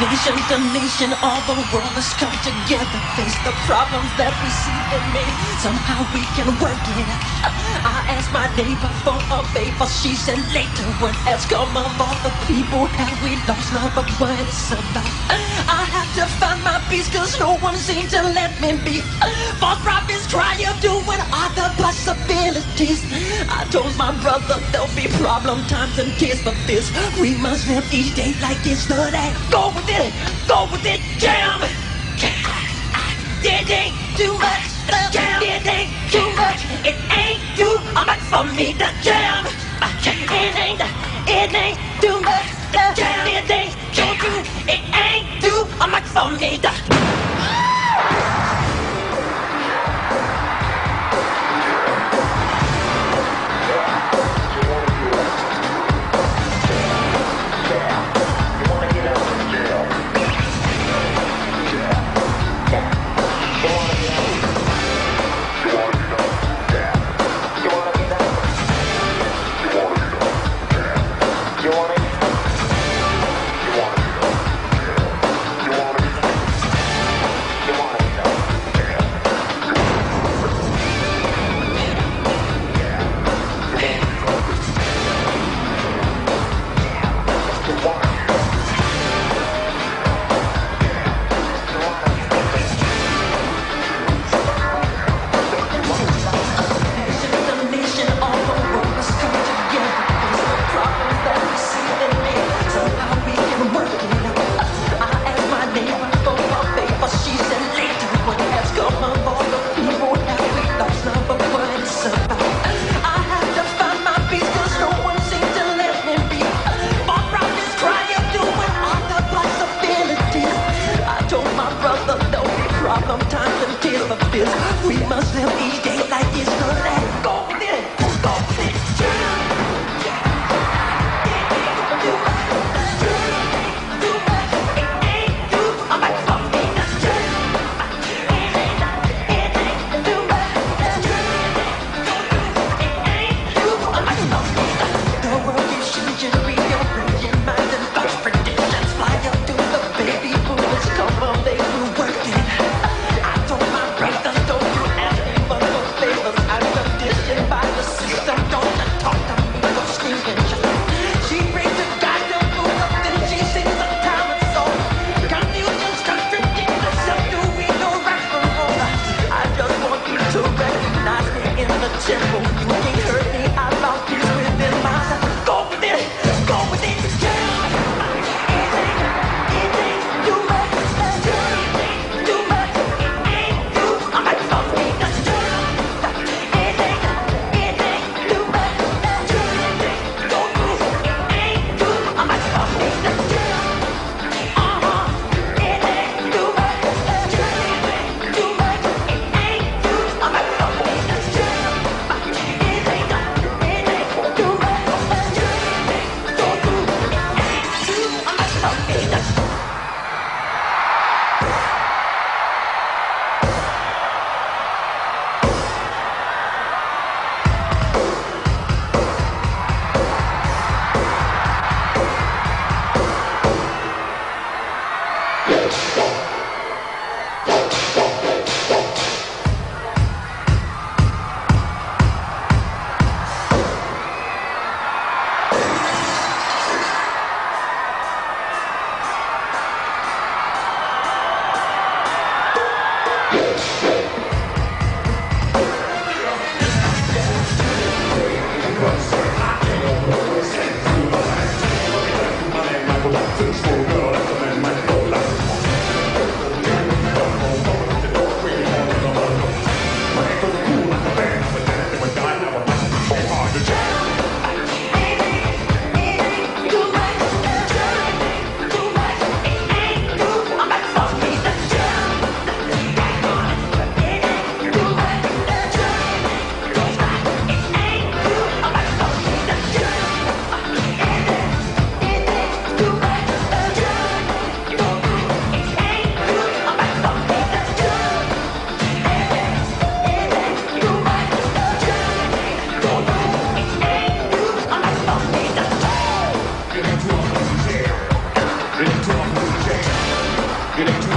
Nation to nation, all the world has come together. Face the problems that we see in me. Somehow we can work it out. I asked my neighbor for a favor. She said later when has come of all the people have we lost love of what it's about. I have to find my peace cause no one seems to let me be. False prophets try to do what are the possibilities. I told my brother there'll be problem times and tears, but this we must live each day like it's the day. Go with it, jam. It ain't too much, jam. It ain't too much, it ain't too much for me to jam. It ain't too much, jam. It ain't too, it ain't too much for me to. Sometimes and tears for this. We must live each day like it's the last. Go with it, go with it. The world is changing, rearranging minds and thoughts, predictions fly up to the baby boomers. Come on, they will work it. Simple, you can't hurt me. I found peace within myself. Go with it, jam. It ain't too much, too much. It ain't too much for me to jam. It ain't too much, go through. It ain't too much for me to jam. It ain't too much, too much. It ain't too much for me to jam. Later.